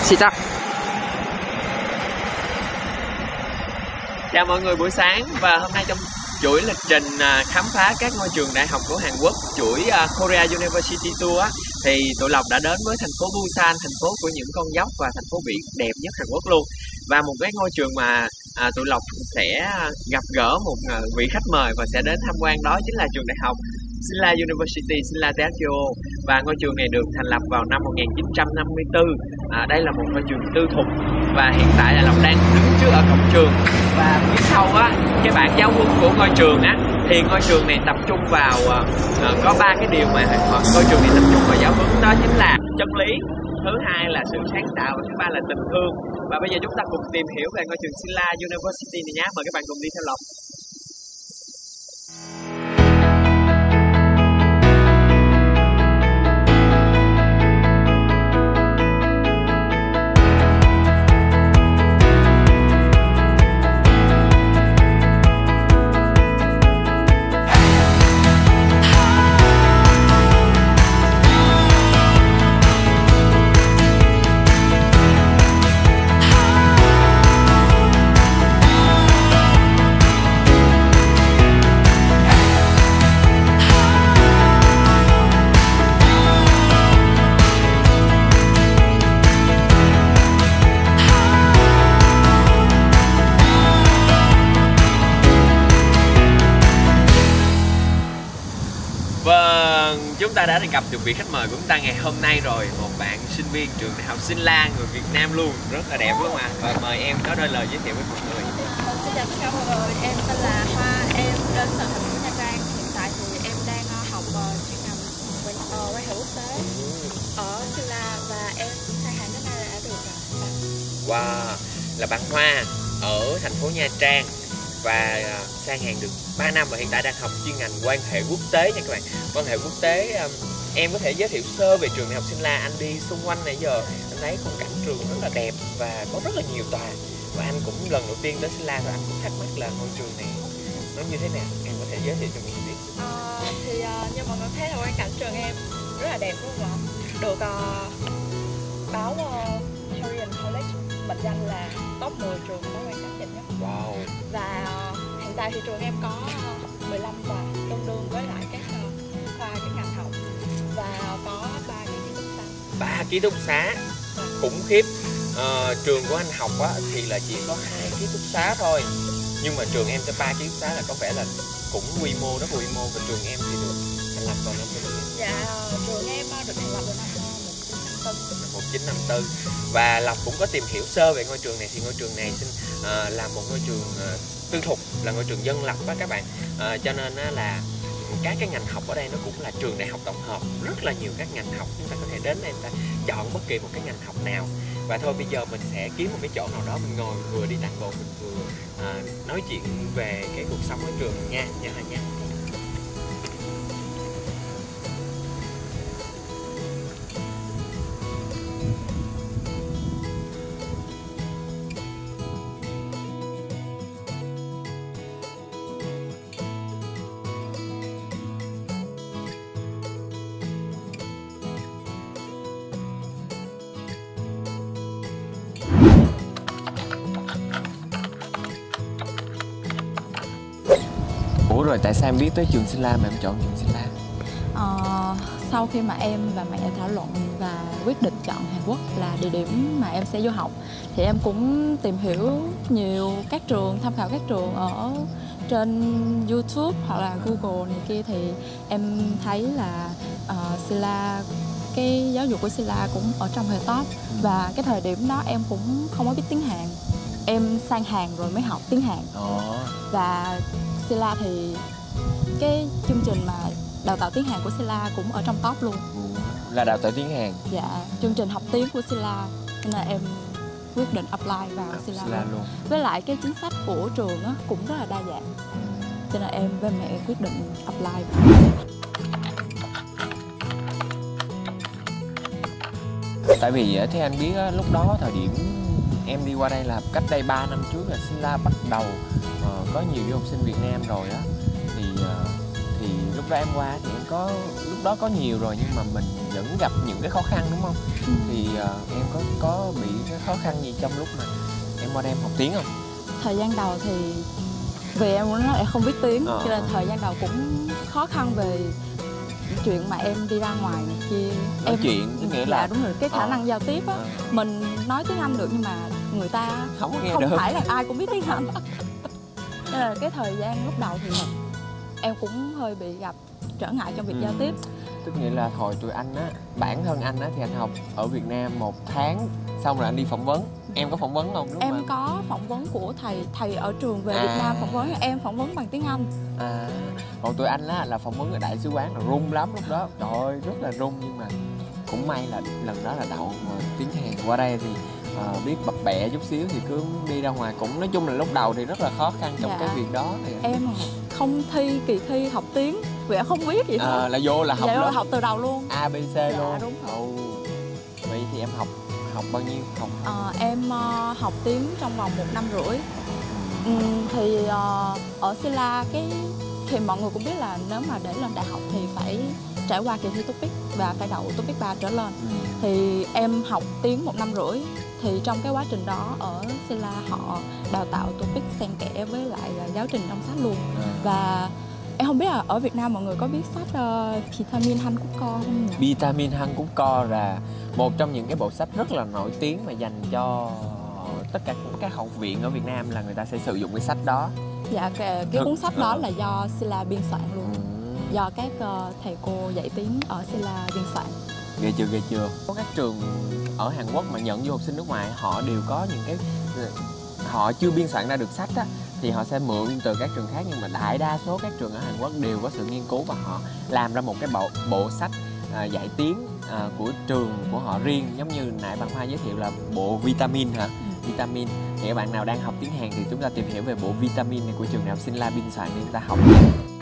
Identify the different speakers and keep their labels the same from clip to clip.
Speaker 1: 시작. Chào mọi người buổi sáng, và hôm nay trong chuỗi lịch trình khám phá các ngôi trường đại học của Hàn Quốc, chuỗi Korea University Tour thì tụi Lộc đã đến với thành phố Busan, thành phố của những con dốc và thành phố biển đẹp nhất Hàn Quốc luôn. Và một cái ngôi trường mà tụi Lộc sẽ gặp gỡ một vị khách mời và sẽ đến tham quan, đó chính là trường đại học Silla University, Silla Daejeon. Và ngôi trường này được thành lập vào năm 1954. Đây là một ngôi trường tư thục, và hiện tại là Lộc đang đứng trước ở cổng trường. Và phía sau cái bảng giáo huấn của ngôi trường thì ngôi trường này tập trung vào có 3 cái điều mà ngôi trường này tập trung vào giáo huấn, đó chính là chân lý, thứ hai là sự sáng tạo, và thứ ba là tình thương. Và bây giờ chúng ta cùng tìm hiểu về ngôi trường Silla University này nhé. Mời các bạn cùng đi theo Lộc. Chúng ta đã gặp được vị khách mời của chúng ta ngày hôm nay rồi, một bạn sinh viên trường đại học Silla, người Việt Nam luôn, rất là đẹp đúng không ạ? Và mời em có đôi lời giới thiệu với mọi người.
Speaker 2: Xin chào tất cả mọi người, em tên là Hoa, em đến từ thành phố Nha Trang. Hiện tại thì em đang học chuyên ngành quan hệ quốc tế ở Silla, và em sang Hàn đến nay đã được 3 năm.
Speaker 1: Wow, là bạn Hoa ở thành phố Nha Trang và sang Hàn được 3 năm, và hiện tại đang học chuyên ngành quan hệ quốc tế nha các bạn. Quan hệ quốc tế, em có thể giới thiệu sơ về trường đại học Silla. Anh đi xung quanh nãy giờ anh thấy khung cảnh trường rất là đẹp và có rất là nhiều tòa, và anh cũng lần đầu tiên đến Silla và anh cũng thắc mắc là ngôi trường này nó như thế nào, em có thể giới thiệu cho mình biết?
Speaker 2: Thì như mọi người thấy là quang cảnh trường em rất là đẹp đúng không ạ? Được báo Korean College mệnh danh là top 10 trường có quang cảnh đẹp nhất.
Speaker 1: Wow.
Speaker 2: Và hiện tại thì trường em có 15 tòa, tương đương với lại các khoa, các ngành học, và có 3 cái ký túc xá.
Speaker 1: 3 ký túc xá, khủng khiếp. Trường của anh học thì là chỉ có 2 ký túc xá thôi, nhưng mà trường em cho 3 ký túc xá là có vẻ là cũng quy mô, rất quy mô. Và trường em thì được thành lập vào năm bao nhiêu?
Speaker 2: Dạ, trường em được thành lập vào năm
Speaker 1: 1954. Và Lộc cũng có tìm hiểu sơ về ngôi trường này, thì ngôi trường này là một ngôi trường tư thục, là ngôi trường dân lập các bạn. Cho nên là các cái ngành học ở đây nó cũng là trường đại học tổng hợp, rất là nhiều các ngành học, chúng ta có thể đến đây chúng ta chọn bất kỳ một cái ngành học nào. Và thôi bây giờ mình sẽ kiếm một cái chỗ nào đó mình ngồi, vừa đi tản bộ, mình vừa nói chuyện về cái cuộc sống ở trường nha nha. Ủa rồi tại sao em biết tới trường Silla mà em chọn trường Silla?
Speaker 3: Sau khi mà em và mẹ thảo luận và quyết định chọn Hàn Quốc là địa điểm mà em sẽ du học, thì em cũng tìm hiểu nhiều các trường, tham khảo các trường ở trên YouTube hoặc là Google này kia, thì em thấy là Silla, cái giáo dục của Silla cũng ở trong hệ top. Và cái thời điểm đó em cũng không có biết tiếng Hàn, em sang Hàn rồi mới học tiếng Hàn. Và Silla thì cái chương trình mà đào tạo tiếng Hàn của Silla cũng ở trong top luôn.
Speaker 1: Là đào tạo tiếng Hàn?
Speaker 3: Dạ, chương trình học tiếng của Silla, nên là em quyết định apply vào Silla luôn. Với lại cái chính sách của trường cũng rất là đa dạng, cho nên em với mẹ quyết định apply vào.
Speaker 1: Tại vì theo anh biết lúc đó thời điểm em đi qua đây là cách đây 3 năm trước là Silla bắt đầu có nhiều du học sinh Việt Nam rồi thì lúc
Speaker 4: đó em qua thì em có lúc đó có nhiều rồi nhưng mà mình vẫn gặp những cái khó khăn đúng không? Thì em có bị cái khó khăn gì trong lúc mà em qua đây em học tiếng không?
Speaker 3: Thời gian đầu thì vì em muốn nói em không biết tiếng cho nên thời gian đầu cũng khó khăn về chuyện mà em đi ra ngoài này kia.
Speaker 4: Nói chuyện tức nghĩa là
Speaker 3: đúng rồi, cái khả năng giao tiếp á. Mình nói tiếng Anh được nhưng mà người ta
Speaker 4: không
Speaker 3: được. Phải là ai cũng biết tiếng Anh. Nên là cái thời gian lúc đầu thì em cũng hơi bị gặp trở ngại trong việc giao tiếp.
Speaker 4: Tức nghĩa là hồi tụi anh á, bản thân anh á thì anh học ở Việt Nam 1 tháng xong rồi anh đi phỏng vấn. Em có phỏng vấn không? Lúc
Speaker 3: em
Speaker 4: mà...
Speaker 3: có phỏng vấn của thầy ở trường về Việt Nam phỏng vấn, em phỏng vấn bằng tiếng Anh.
Speaker 4: Còn tụi anh á là phỏng vấn ở đại sứ quán là run lắm lúc đó. Trời ơi, rất là run nhưng mà cũng may là lần đó là đậu tiếng Hàn. Qua đây thì biết bập bẹ chút xíu thì cứ đi ra ngoài cũng nói chung là lúc đầu thì rất là khó khăn trong cái việc đó thì...
Speaker 3: Em không thi kỳ thi học tiếng vì em không biết gì hết.
Speaker 4: Là vô là học
Speaker 3: học từ đầu luôn.
Speaker 4: A B C luôn.
Speaker 3: Đúng rồi.
Speaker 4: Vậy thì em học bao nhiêu?
Speaker 3: Em học tiếng trong vòng 1 năm rưỡi. Thì ở Sila thì mọi người cũng biết là nếu mà để lên đại học thì phải trải qua kỳ thi TOEIC và phải đậu TOEIC 3 trở lên. Thì em học tiếng 1 năm rưỡi. Thì trong cái quá trình đó ở Sila họ đào tạo TOEIC xen kẽ với lại giáo trình trong sách luôn. Và em không biết là ở Việt Nam mọi người có biết sách Vitamin Han Cúc Co không nhỉ?
Speaker 4: Vitamin Han Cúc Co là một trong những cái bộ sách rất là nổi tiếng mà dành cho tất cả các học viện ở Việt Nam là người ta sẽ sử dụng cái sách đó.
Speaker 3: Dạ, cái cuốn sách đó là do Sila biên soạn luôn. Do các thầy cô dạy tiếng ở Sila biên soạn.
Speaker 4: Ghê chưa? Có các trường ở Hàn Quốc mà nhận du học sinh nước ngoài họ đều có những cái... Họ chưa biên soạn ra được sách á thì họ sẽ mượn từ các trường khác, nhưng mà đại đa số các trường ở Hàn Quốc đều có sự nghiên cứu và họ làm ra một cái bộ sách dạy tiếng của trường của họ riêng. Giống như nãy bạn Hoa giới thiệu là bộ Vitamin hả? Vitamin. Thì các bạn nào đang học tiếng Hàn thì chúng ta tìm hiểu về bộ Vitamin này của trường nào Sila biên soạn để chúng ta học.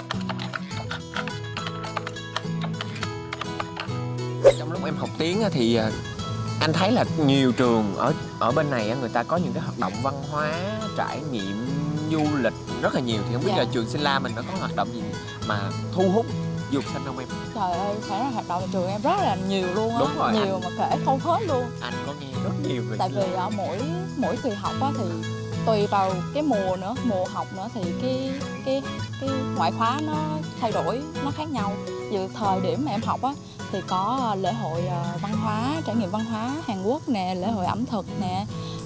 Speaker 4: Trong lúc em học tiếng thì anh thấy là nhiều trường ở bên này người ta có những cái hoạt động văn hóa, trải nghiệm, du lịch rất là nhiều. Thì không biết là trường Sila mình nó có hoạt động gì mà thu hút du học sinh không em?
Speaker 3: Trời ơi, phải là hoạt động ở trường em rất là nhiều luôn á.
Speaker 4: Đúng rồi,
Speaker 3: nhiều mà kể không hết luôn.
Speaker 4: Anh có nghe rất nhiều về
Speaker 3: tại vì ở mỗi kỳ học á thì tùy vào cái mùa học nữa thì cái ngoại khóa nó thay đổi, nó khác nhau. Từ thời điểm mà em học á thì có lễ hội văn hóa, trải nghiệm văn hóa Hàn Quốc nè, lễ hội ẩm thực nè.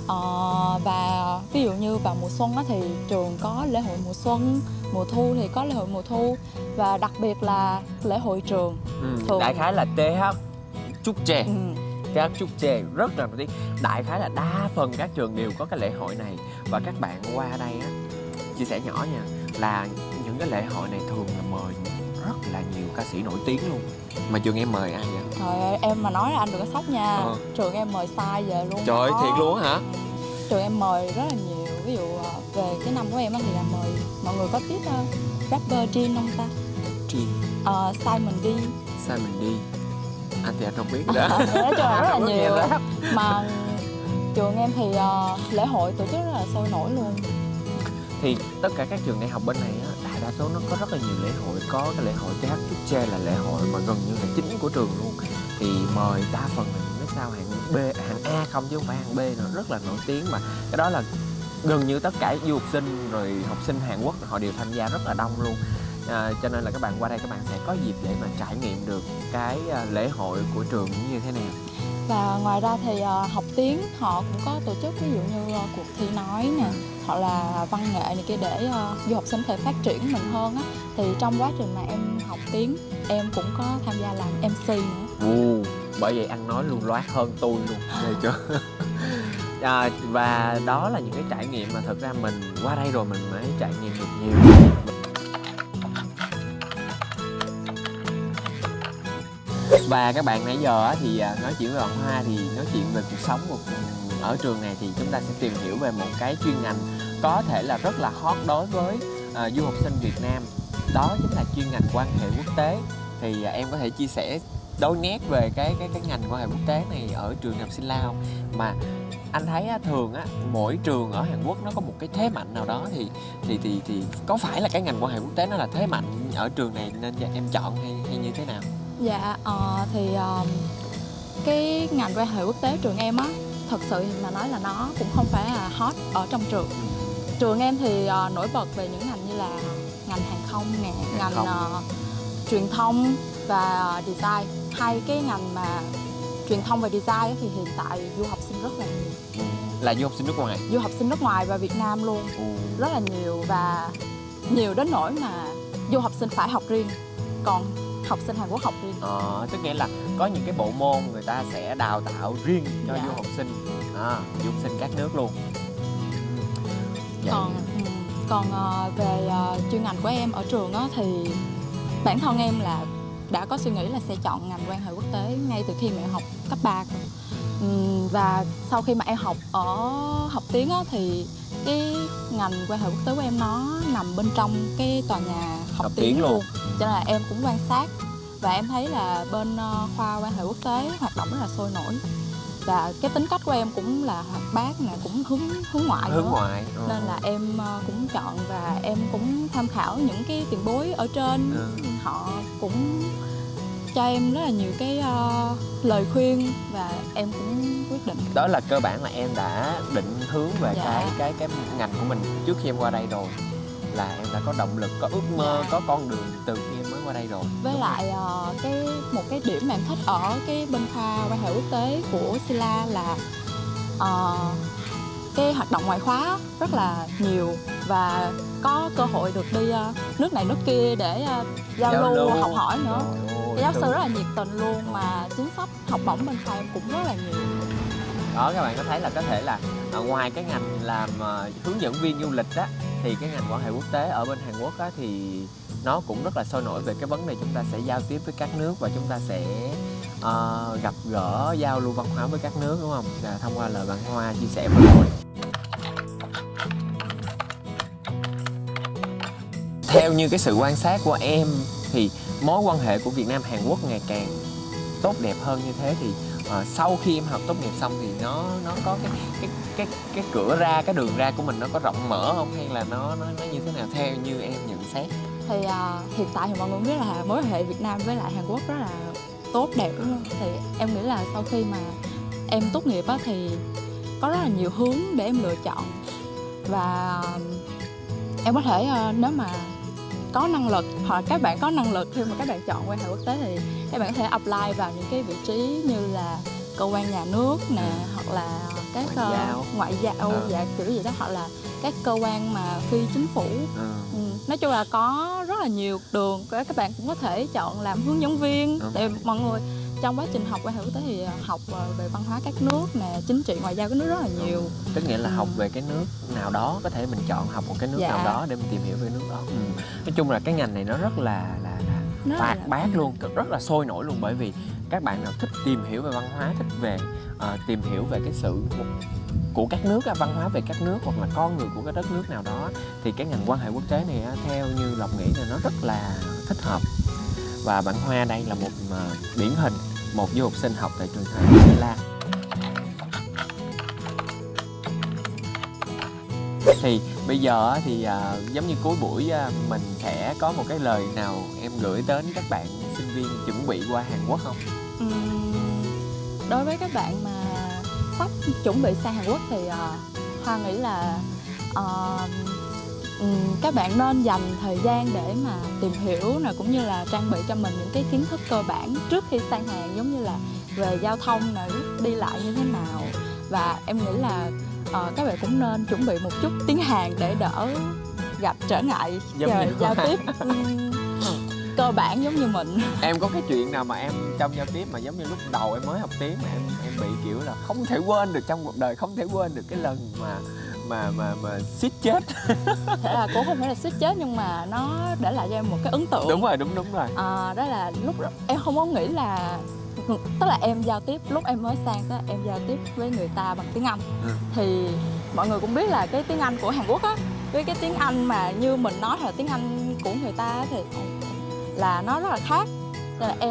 Speaker 3: Và ví dụ như vào mùa xuân á thì trường có lễ hội mùa xuân, mùa thu thì có lễ hội mùa thu, và đặc biệt là lễ hội trường.
Speaker 4: Đại khái là TH Chukje. TH Chukje rất là nổi tiếng. Đại khái là đa phần các trường đều có cái lễ hội này. Và các bạn qua đây á, chia sẻ nhỏ nha, là những cái lễ hội này thường là mời rất là nhiều ca sĩ nổi tiếng luôn. Mà trường em mời ai vậy?
Speaker 3: Trời ơi, em mà nói là anh đừng có sốc nha. Trường em mời sai về luôn.
Speaker 4: Trời ơi, thiệt luôn hả?
Speaker 3: Trường em mời rất là nhiều. Ví dụ về cái năm của em thì là mời mọi người có biết rapper Jin không ta?
Speaker 4: Jin.
Speaker 3: Simon D.
Speaker 4: Simon D. Anh thì anh không biết đó.
Speaker 3: Nói chung là rất là nhiều. Mà trường em thì lễ hội tổ chức rất là sôi nổi luôn.
Speaker 4: Thì tất cả các trường đại học bên này á, đại đa số nó có rất là nhiều lễ hội. Có cái lễ hội TH Chukje là lễ hội mà gần như là chính của trường luôn. Thì mời đa phần là những cái sao hạng B, hạng A không chứ không phải hạng B nữa, rất là nổi tiếng. Mà cái đó là gần như tất cả du học sinh rồi học sinh Hàn Quốc họ đều tham gia rất là đông luôn. Cho nên là các bạn qua đây các bạn sẽ có dịp để mà trải nghiệm được cái lễ hội của trường như thế nào.
Speaker 3: Và ngoài ra thì học tiếng họ cũng có tổ chức ví dụ như cuộc thi nói nè, hoặc là văn nghệ này kia để du học sinh có thể phát triển mình hơn á. Thì trong quá trình mà em học tiếng em cũng có tham gia làm MC nữa.
Speaker 4: Bởi vậy ăn nói lưu loát hơn tôi luôn, nghe chưa? Và đó là những cái trải nghiệm mà thật ra mình qua đây rồi mình mới trải nghiệm được nhiều. Và các bạn nãy giờ thì nói chuyện với bạn Hoa thì nói chuyện về cuộc sống ở trường này, thì chúng ta sẽ tìm hiểu về một cái chuyên ngành có thể là rất là hot đối với du học sinh Việt Nam. Đó chính là chuyên ngành quan hệ quốc tế. Thì em có thể chia sẻ đôi nét về cái ngành quan hệ quốc tế này ở trường Đại học Sinh Lao mà anh thấy á, thường á mỗi trường ở Hàn Quốc nó có một cái thế mạnh nào đó thì có phải là cái ngành quan hệ quốc tế nó là thế mạnh ở trường này nên em chọn hay như thế nào?
Speaker 3: Dạ, cái ngành quan hệ quốc tế trường em á, thật sự mà nói là nó cũng không phải là hot ở trong trường. Trường em thì nổi bật về những ngành như là ngành hàng không nè, ngành truyền thông và design. Hai cái ngành mà truyền thông và design thì hiện tại du học sinh rất là nhiều.
Speaker 4: Là du học sinh nước ngoài? Du
Speaker 3: học sinh nước ngoài và Việt Nam luôn. Rất là nhiều, và nhiều đến nỗi mà du học sinh phải học riêng, còn học sinh Hàn Quốc học riêng.
Speaker 4: Tức nghĩa là có những cái bộ môn người ta sẽ đào tạo riêng cho du học sinh, du học sinh các nước luôn.
Speaker 3: Còn về chuyên ngành của em ở trường á, thì bản thân em là đã có suy nghĩ là sẽ chọn ngành quan hệ quốc tế ngay từ khi mà em học cấp 3. Và sau khi mà em học tiếng á, thì cái ngành quan hệ quốc tế của em nó nằm bên trong cái tòa nhà học tiếng luôn. Cho nên là em cũng quan sát và em thấy là bên khoa quan hệ quốc tế hoạt động rất là sôi nổi. Và cái tính cách của em cũng là hoạt bát nè, cũng hướng ngoại nữa. Nên là em cũng chọn và em cũng tham khảo những cái tiền bối ở trên. Họ cũng cho em rất là nhiều cái lời khuyên và em cũng quyết định.
Speaker 4: Đó là cơ bản là em đã định hướng về cái ngành của mình trước khi em qua đây rồi, là em đã có động lực, có ước mơ, có con đường từ khi em mới qua đây rồi.
Speaker 3: Với lại một cái điểm mà em thích ở cái bên khoa quan hệ quốc tế của Sila là cái hoạt động ngoại khóa rất là nhiều và có cơ hội được đi nước này nước kia để giao lưu học hỏi nữa. Giáo sư rất là nhiệt tình luôn, mà chính sách học bổng bên khoa em cũng rất là nhiều.
Speaker 4: Đó, các bạn có thấy là có thể là ngoài cái ngành làm hướng dẫn viên du lịch á, thì cái ngành quan hệ quốc tế ở bên Hàn Quốc á, thì nó cũng rất là sôi nổi về cái vấn đề chúng ta sẽ giao tiếp với các nước và chúng ta sẽ gặp gỡ, giao lưu văn hóa với các nước, đúng không? Thông qua lời bạn Hoa chia sẻ vừa rồi. Theo như cái sự quan sát của em thì mối quan hệ của Việt Nam Hàn Quốc ngày càng tốt đẹp hơn như thế, thì sau khi em học tốt nghiệp xong thì nó có cái cửa ra, cái đường ra của mình nó có rộng mở không, hay là nó như thế nào theo như em nhận xét?
Speaker 3: Thì hiện tại thì mọi người biết là mối quan hệ Việt Nam với lại Hàn Quốc rất là tốt đẹp, đúng không? Thì em nghĩ là sau khi mà em tốt nghiệp á, thì có rất là nhiều hướng để em lựa chọn, và em có thể nếu mà có năng lực hoặc là các bạn có năng lực khi mà các bạn chọn quan hệ quốc tế thì các bạn có thể apply vào những cái vị trí như là cơ quan nhà nước nè, hoặc là các ngoại giao dạ, kiểu gì đó, hoặc là các cơ quan mà phi chính phủ. Nói chung là có rất là nhiều đường. Các bạn cũng có thể chọn làm hướng dẫn viên. Tại vì mọi người trong quá trình học quan hệ quốc tế thì học về văn hóa các nước nè, chính trị ngoại giao các nước rất là nhiều.
Speaker 4: Tức nghĩa là học về cái nước nào đó, có thể mình chọn học một cái nước nào đó để mình tìm hiểu về nước đó. Nói chung là cái ngành này nó rất là hoạt bát luôn, rất là sôi nổi luôn, bởi vì các bạn nào thích tìm hiểu về văn hóa, thích về tìm hiểu về cái sự của các nước, văn hóa về các nước hoặc là con người của cái đất nước nào đó, thì cái ngành quan hệ quốc tế này theo như Lộc nghĩ là nó rất là thích hợp. Và bạn Hoa đây là một điển hình, một du học sinh học tại trường Đại học Sơn La. Thì bây giờ thì giống như cuối buổi mình sẽ có một cái lời nào em gửi đến các bạn sinh viên chuẩn bị qua Hàn Quốc không?
Speaker 3: Đối với các bạn mà sắp chuẩn bị sang Hàn Quốc thì Hoa nghĩ là các bạn nên dành thời gian để mà tìm hiểu nè, cũng như là trang bị cho mình những cái kiến thức cơ bản trước khi sang Hàn, giống như là về giao thông nè, đi lại như thế nào. Và em nghĩ là các bạn cũng nên chuẩn bị một chút tiếng Hàn để đỡ gặp trở ngại giao tiếp cơ bản giống như mình.
Speaker 4: Em có cái chuyện nào mà em trong giao tiếp mà giống như lúc đầu em mới học tiếng mà em bị kiểu là không thể quên được trong cuộc đời, không thể quên được cái lần mà suýt chết?
Speaker 3: Thế là cũng không phải là suýt chết, nhưng mà nó để lại cho em một cái ấn tượng.
Speaker 4: Đúng rồi.
Speaker 3: Đó là lúc em không có nghĩ là, tức là em giao tiếp lúc em mới sang, tức là em giao tiếp với người ta bằng tiếng Anh. Thì mọi người cũng biết là cái tiếng Anh của Hàn Quốc á với cái tiếng Anh mà như mình nói là tiếng Anh của người ta thì là nó rất là khác. Nên là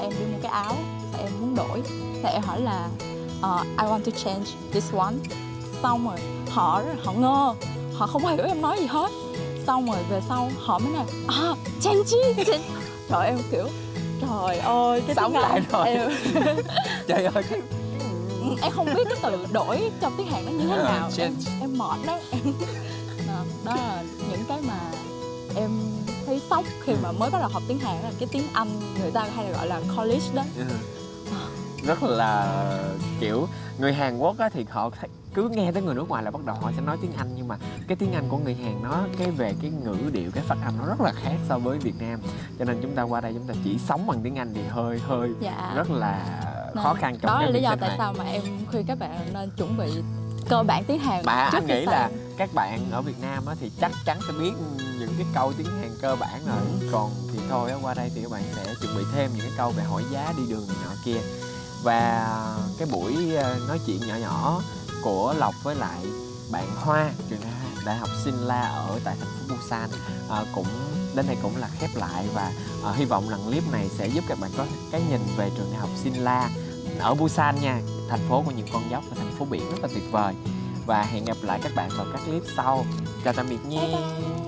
Speaker 3: em đi mua cái áo và em muốn đổi, thì em hỏi là I want to change this one. Xong rồi họ ngơ, họ không hiểu em nói gì hết. Xong rồi về sau họ mới nói change. Trời em kiểu trời ơi cái
Speaker 4: Sống lại rồi. Trời ơi cái
Speaker 3: em không biết cái từ đổi trong tiếng Hàn nó như thế nào.
Speaker 4: change.
Speaker 3: Em mệt đó. Đó là những cái mà em thấy sốc khi mà mới bắt đầu học tiếng Hàn, là cái tiếng Anh người ta hay là gọi là college đó.
Speaker 4: Rất là kiểu người Hàn Quốc á, thì họ cứ nghe tới người nước ngoài là bắt đầu họ sẽ nói tiếng Anh, nhưng mà cái tiếng Anh của người Hàn nó về cái ngữ điệu, cái phát âm nó rất là khác so với Việt Nam, cho nên chúng ta qua đây chúng ta chỉ sống bằng tiếng Anh thì hơi rất là khó khăn trong
Speaker 3: đó
Speaker 4: cái
Speaker 3: là
Speaker 4: việc
Speaker 3: lý do
Speaker 4: sinh
Speaker 3: tại
Speaker 4: hoạt.
Speaker 3: sao mà em khuyên các bạn nên chuẩn bị cơ bản tiếng Hàn
Speaker 4: Mà
Speaker 3: trước
Speaker 4: anh
Speaker 3: khi
Speaker 4: nghĩ là
Speaker 3: sang.
Speaker 4: các bạn ở Việt Nam á, thì chắc chắn sẽ biết những cái câu tiếng Hàn cơ bản rồi. Còn thì thôi á, qua đây thì các bạn sẽ chuẩn bị thêm những cái câu về hỏi giá, đi đường này nọ kia. Và cái buổi nói chuyện nhỏ nhỏ của Lộc với lại bạn Hoa, trường đại học Sinla ở tại thành phố Busan cũng đến đây cũng là khép lại. Và hy vọng rằng clip này sẽ giúp các bạn có cái nhìn về trường đại học Sinla ở Busan nha, thành phố của những con dốc và thành phố biển rất là tuyệt vời. Và hẹn gặp lại các bạn vào các clip sau. Chào tạm biệt nha.
Speaker 3: Bye bye.